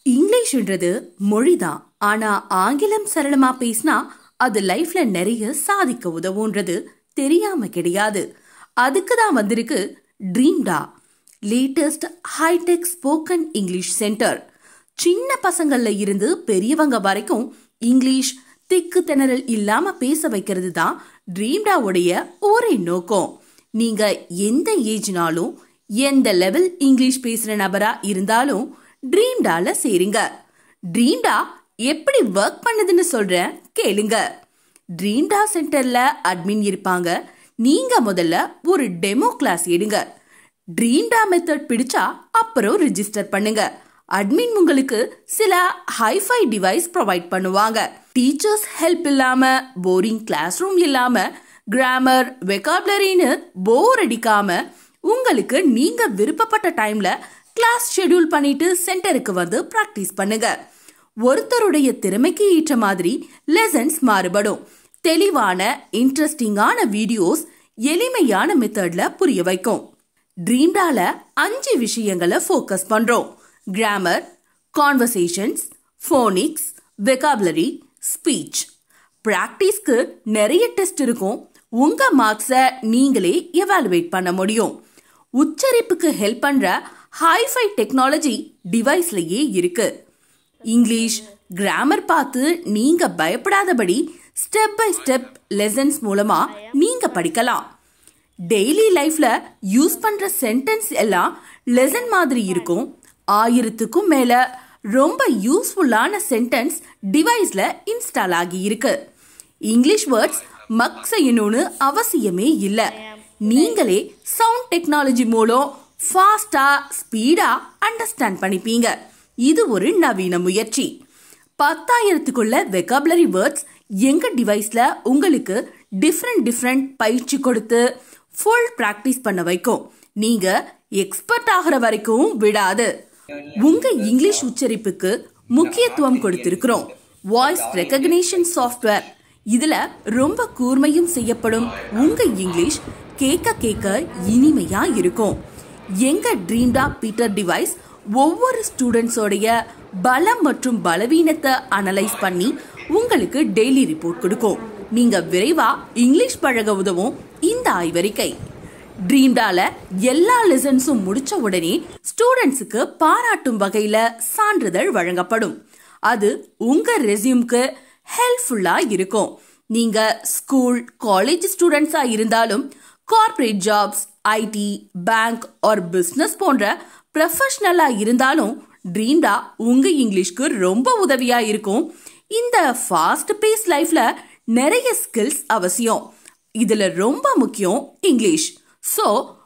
இங்கிலீஷ்ன்றது மொழிதான். ஆனா ஆங்கிலம் சரளமா பேசினா அது லைஃப்ல நிறைய சாதிக்க உதவுன்றது தெரியாம கிடையாது. அதுக்கு தான் வந்திருக்கு ட்ரீம்டா, latest hi tech spoken English centre. சின்ன பசங்கள்ல இருந்து பெரியவங்க வரைக்கும் இங்கிலீஷ் திக்கு திணறல் இல்லாம பேச வைக்கிறது தான் ட்ரீம்டாவுடைய ஒரே நோக்கம். நீங்க எந்த ஏஜ்னாலும் எந்த லெவல் இங்கிலீஷ் பேசுற நபரா இருந்தாலும் ட்ரீம்டால சேருங்க. ட்ரீம்டா எப்படி ஒர்க் பண்ணுதுன்னு சொல்றேன் கேளுங்க. ட்ரீம்டா சென்டர்ல அட்மின் இருப்பாங்க. நீங்க முதல்ல ஒரு டெமோ கிளாஸ் எடுங்க. ட்ரீம்டா மெத்தட் பிடிச்சா அப்புறம் ரிஜிஸ்டர் பண்ணுங்க. அட்மின் உங்களுக்கு சில ஹைஃபை டிவைஸ் ப்ரொவைட் பண்ணுவாங்க. டீச்சர்ஸ் ஹெல்ப் இல்லாம, போரிங் கிளாஸ் ரூம் இல்லாம, கிராமர் வெகாபுலரின்னு போர் அடிக்காம உங்களுக்கு நீங்க விருப்பப்பட்ட டைம்ல கிளாஸ் ஷெட்யூல் பண்ணிட்டு சென்டருக்கு வந்து பிராக்டிஸ் பண்ணுங்க. ஒருத்தருடைய திறமைக்கு ஏற்ற மாதிரி லெசன்ஸ் மாறுபடும். தெளிவான இன்ட்ரெஸ்டிங்கான வீடியோஸ் எளிமையான மெத்தட்ல புரிய வைக்கும். ட்ரீம்டால 5 விஷயங்களை ஃபோக்கஸ் பண்றோம்: grammar, conversations, phonics, vocabulary, speech. பிராக்டிஸ்க்கு நிறைய டெஸ்ட் இருக்கும். உங்க மார்க்ஸை நீங்களே எவாலுவேட் பண்ண முடியும். உச்சரிப்புக்கு ஹெல்ப் பண்ற ஹைஃபை டெக்னாலஜி டிவைஸ்லயே இருக்கு. இங்கிலீஷ் கிராமர் பார்த்து நீங்க பயப்படாதபடி ஸ்டெப் பை ஸ்டெப் லெசன்ஸ் மூலமா நீங்க படிக்கலாம். டெய்லி லைஃப்ல யூஸ் பண்ற சென்டென்ஸ் எல்லாம் லெசன் மாதிரி இருக்கும். 1000க்கும் மேல ரொம்ப யூஸ்ஃபுல்லான சென்டென்ஸ் டிவைஸ்ல இன்ஸ்டால் ஆகி இருக்கு. இங்கிலீஷ் வேர்ட்ஸ் மக் செய்யணும்னு அவசியமே இல்ல. நீங்களே சவுண்ட் டெக்னாலஜி மூலம் ஃபாஸ்டா ஸ்பீடா அண்டர்ஸ்டாண்ட் பண்ணிப்பீங்க. இது ஒரு நவீன முயற்சி. 10,000க்குள்ள வெகாபுலரி வேர்ட்ஸ் எங்க டிவைஸ்ல உங்களுக்கு டிஃப்ரெண்ட் பயிற்சி கொடுத்து ஃபுல் பிராக்டிஸ் பண்ண வைக்கும். நீங்க எக்ஸ்பர்ட் ஆகிற வரைக்கும் விடாது. உங்க இங்கிலீஷ் உச்சரிப்புக்கு முக்கியத்துவம் கொடுத்திருக்கிறோம். Voice recognition software. இதுல ரொம்ப கூர்மையும் செய்யப்படும். உங்க இங்கிலீஷ் கேட்க இனிமையா இருக்கும். எங்க ட்ரீம்டா பீட்டர் டிவைஸ் ஒவ்வொரு ஸ்டூடெண்ட்ஸோடைய பலம் மற்றும் பலவீனத்தை அனலைஸ் பண்ணி உங்களுக்கு டெய்லி ரிப்போர்ட் கொடுக்கும். நீங்க விரைவா இங்கிலீஷ் பழக உதவும் இந்த ஆய்வறிக்கை. ட்ரீம்டால எல்லா லெசன்ஸும் முடிச்ச உடனே ஸ்டூடெண்ட்ஸுக்கு பாராட்டும் வகையில சான்றிதழ் வழங்கப்படும். அது உங்க ரெஸ்யூம்க்கு ஹெல்ப்ஃபுல்லா இருக்கும். நீங்க ஸ்கூல் காலேஜ் ஸ்டூடெண்ட்ஸா இருந்தாலும், corporate jobs, IT, bank or business போன்ற ப்ரொஃபஷனலா இருந்தாலும் ட்ரீம்டா உங்க இங்கிலீஷ்க்கு ரொம்ப உதவியா இருக்கும். இந்த ஃபாஸ்ட் பேஸ் லைஃப்ல நிறைய ஸ்கில்ஸ் அவசியம். இதுல ரொம்ப முக்கியம் இங்கிலீஷ். சோ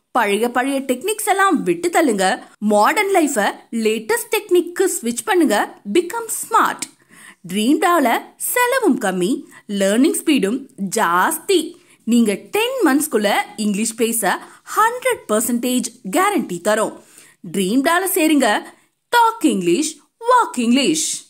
பழைய டெக்னிக்ஸ் எல்லாம் விட்டு தள்ளுங்க. மாடர்ன் லைஃப லேட்டஸ்ட் டெக்னிக்கு ஸ்விட்ச் பண்ணுங்க. Become smart. ட்ரீம்டால செலவும் கம்மி, லேர்னிங் ஸ்பீடும் ஜாஸ்தி. நீங்க 10 monthsக்குள்ள இங்கிலீஷ் பேச 100% கேரண்டி தரும். ட்ரீம்டால சேருங்க. Talk English, walk English.